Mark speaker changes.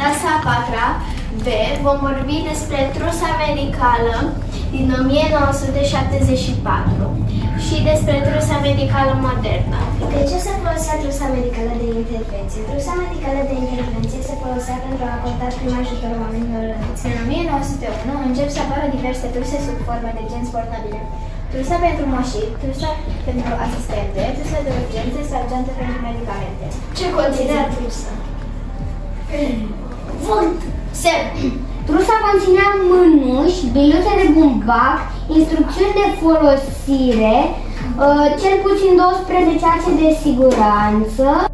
Speaker 1: clasa a 4-a B vom vorbi despre trusa medicală din 1974 și despre trusa medicală modernă.
Speaker 2: De ce se folosea trusa medicală de intervenție? Trusa medicală de intervenție se folosea pentru a acorda prim ajutor oamenilor răniți.
Speaker 3: În 1901 încep să apară diverse truse sub formă de genți portabile. Trusa pentru moșii, trusa pentru asistente, trusa de urgență, sargeantă pentru medicamente.
Speaker 1: Ce conținea trusa?
Speaker 2: Trusa conținea mânuși, biluțe de bumbac, instrucțiuni de folosire, cel puțin 12 ace de siguranță